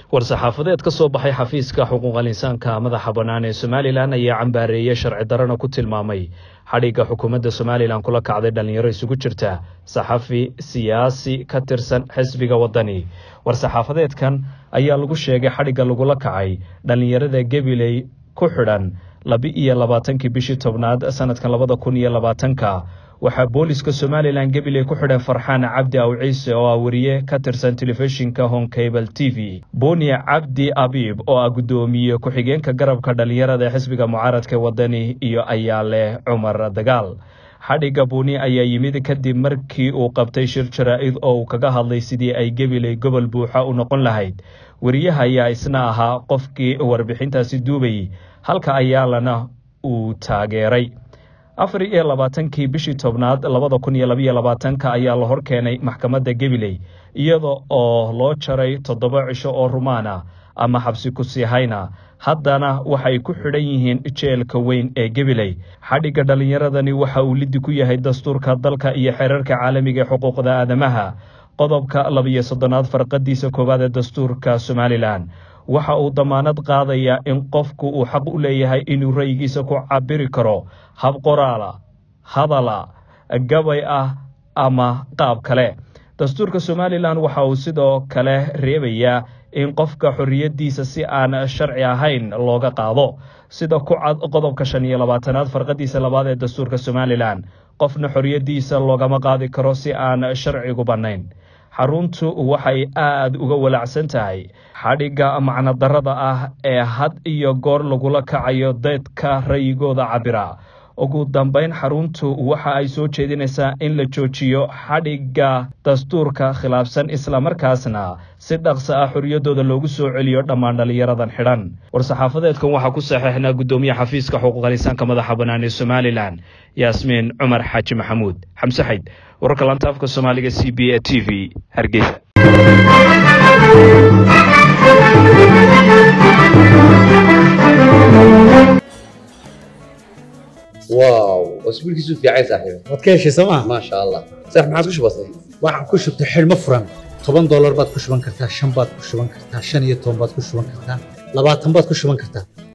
war-saxaafadeed ka soo baxay xafiiska xuquuqal insaanka madaxa bannaan ee Somaliland ayaa cambaareeyay sharci darrana ku tilmaamay xadhigga xukuumadda Somaliland kula kacday dhalinyaro isugu jirta saxafi siyaasi ka tirsan xisbiga wadani. war-saxaafadeedkan ayaa lagu sheegay xadhigga lagula kacay dhalinyarada Gabiley ku xidhan 22 bishii tobnaad sanadkan 2020 waxaa booliska Somaliland Gabiley ku xidhan Farxaan Cabdi Aw Ciise oo wariye ka tirsan telefishinka Home Cable TV, Boni Cabdi Abiib oo gudoomiye ku xigeenka garabka dhalinyarada ee xisbiga mucaaradka wadani iyo Ayaale Cumar Dagaal. xadhigga Boni ayaa yimid kadib markii uu qabtay shir jaraa'id oo uu kaga hadlay sidii ay Gabiley gobol buuxa u noqon lahayd. wariyaha ayaa isna ahaa qofkii warbixintaasi duubay halka Ayaalana uu taageeray. 24 bishii tobnaad 2022 ayaa la hor keenay maxkamadda Gabiley iyadoo oo loo jaray 7 cisho oo rumaana ama xabsi ku sii hayna. haddana waxay ku xidhan yihiin jeelka weyn ee Gabiley. xadhigga dhalinyaradani waxa uu lid ku yahay dastuurka dalka iyo xeerarka caalamiga ee xuquuqda aadamaha. qodobka 32 farqadiisa koowaad ee dastuurka Somaliland waxa uu damaanad qaadayaa in qofku uu xaq u leeyahay inuu ra'yigiisa ku cabiri karo hab qoraala, hadala, gabay ah ama qaab kale. dastuurka Somaliland waxa uu sidoo kale reebayaa in qofka xorriyadiisa si aan sharci ahayn looga qaado, sida ku cad qodobka 25aad farqadiisa labaad ee dastuurka Somaliland. qofna xorriyadiisa loogama qaadi karo si aan sharcigu banayn. xaruntu waxay aad uga walacsan tahay xadhigga macna darrada ah ee had iyo goor lagula kacayo dadka ra'yigooda cabira. ugu dambeyn xaruntu waxa ay soo jeedinaysaa in la joojiyo xadhigga dastuurka khilaafsan isla markaasna si dhaqso ah xorriyadooda loogu soo celiyo dhammaan dhalinyaradan xidhan. war-saxaafadeedkan waxaa ku saxiixnaa gudoomiyaha xafiiska xuquuqal insaanka madaxa bannaan ee Somaliland Yaasmiin Cumar Xaaji Maxamuud. xamse xayd, wararka laanta afka Soomaaliga CBA TV, Hargeysa. واو اسبوعك في عايز صاحبي waad ka heshay sooma ما شاء الله صح ما عاد كش بسيط waxaan ku shubtay xilmo furan $10 baad ku shuban kartaa 5 baad ku shuban kartaa 15 baad ku shuban kartaa 20 baad ku shuban kartaa